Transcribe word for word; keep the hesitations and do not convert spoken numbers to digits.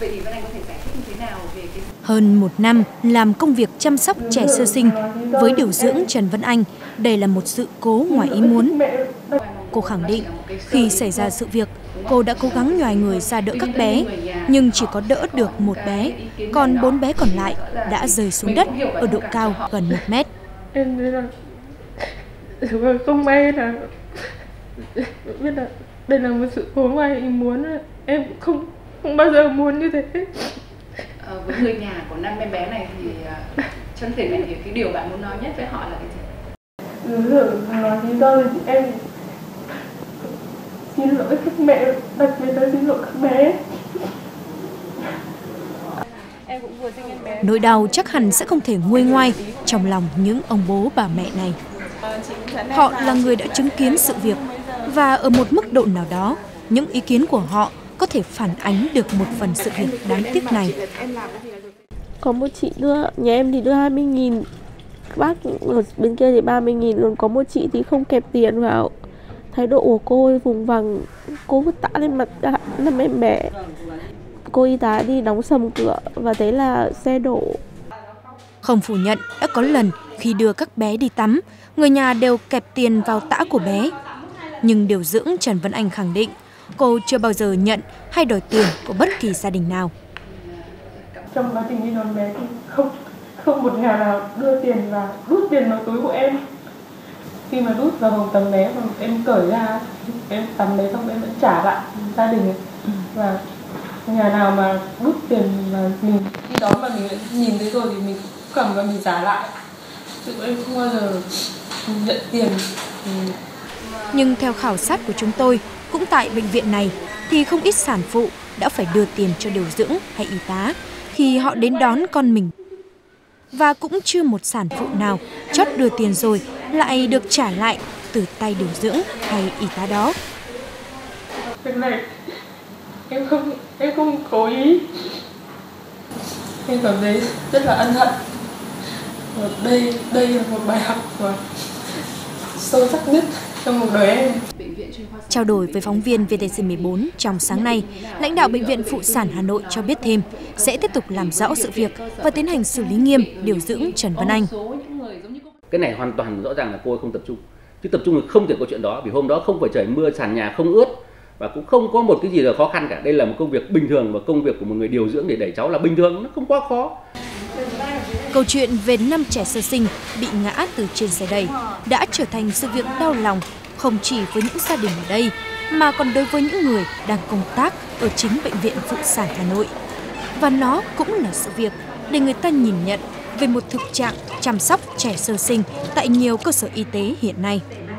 Vậy thì Vân Anh có thể giải thích như thế nào về cái... Hơn một năm làm công việc chăm sóc trẻ sơ sinh, với điều dưỡng Trần Vân Anh, đây là một sự cố ngoài ý muốn. Cô khẳng định khi xảy ra sự việc, cô đã cố gắng nhoài người ra đỡ các bé, nhưng chỉ có đỡ được một bé, còn bốn bé còn lại đã rơi xuống đất ở độ cao gần một mét. Em thấy là không may là biết là đây là một sự cố ngoài ý muốn, em không không bao giờ muốn như thế. À, với người nhà của năm em bé này thì uh, chân thể này thì cái điều bạn muốn nói nhất với họ là cái gì? Đúng rồi, nói lý do thì em xin lỗi các mẹ, đặc biệt là xin lỗi các bé. Em cũng vừa sinh em bé. Nỗi đau chắc hẳn sẽ không thể nguôi ngoai trong lòng những ông bố bà mẹ này. Họ là người đã chứng kiến sự việc, và ở một mức độ nào đó, những ý kiến của họ có thể phản ánh được một phần sự việc đáng tiếc này. Có một chị đưa, nhà em thì đưa hai mươi nghìn, bác ở bên kia thì ba mươi nghìn, còn có một chị thì không kẹp tiền vào. Thái độ của cô ấy vùng vằng, cô vứt tã lên mặt năm em bé. Cô y tá đi đóng sầm cửa và thấy là xe đổ. Không phủ nhận, đã có lần khi đưa các bé đi tắm, người nhà đều kẹp tiền vào tã của bé. Nhưng điều dưỡng Trần Vân Anh khẳng định, cô chưa bao giờ nhận hay đòi tiền của bất kỳ gia đình nào. Trong quá trình đi đón bé thì không không một nhà nào đưa tiền và đút tiền vào túi của em. Khi mà đút vào vòng tắm bé, em cởi ra, em tắm bé xong em vẫn trả lại gia đình. Và nhà nào mà đút tiền mà mình đi đón mà mình nhìn thấy rồi thì mình cầm và mình trả lại. Chứ em không bao giờ nhận tiền. Nhưng theo khảo sát của chúng tôi, cũng tại bệnh viện này, thì không ít sản phụ đã phải đưa tiền cho điều dưỡng hay y tá khi họ đến đón con mình. Và cũng chưa một sản phụ nào chót đưa tiền rồi lại được trả lại từ tay điều dưỡng hay y tá đó. Việc này em không em không cố ý. Em cảm thấy rất là ân hận. Và đây đây là một bài học và sâu sắc nhất trong cuộc đời em. Trao đổi với phóng viên vê tê xê mười bốn trong sáng nay, lãnh đạo Bệnh viện Phụ sản Hà Nội cho biết thêm sẽ tiếp tục làm rõ sự việc và tiến hành xử lý nghiêm điều dưỡng Trần Vân Anh. Cái này hoàn toàn rõ ràng là cô ấy không tập trung. Chứ tập trung thì không thể có chuyện đó, vì hôm đó không phải trời mưa, sàn nhà không ướt và cũng không có một cái gì là khó khăn cả. Đây là một công việc bình thường và công việc của một người điều dưỡng để đẩy cháu là bình thường, nó không quá khó. Câu chuyện về năm trẻ sơ sinh bị ngã từ trên xe đẩy đã trở thành sự việc đau lòng, không chỉ với những gia đình ở đây, mà còn đối với những người đang công tác ở chính Bệnh viện Phụ sản Hà Nội. Và nó cũng là sự việc để người ta nhìn nhận về một thực trạng chăm sóc trẻ sơ sinh tại nhiều cơ sở y tế hiện nay.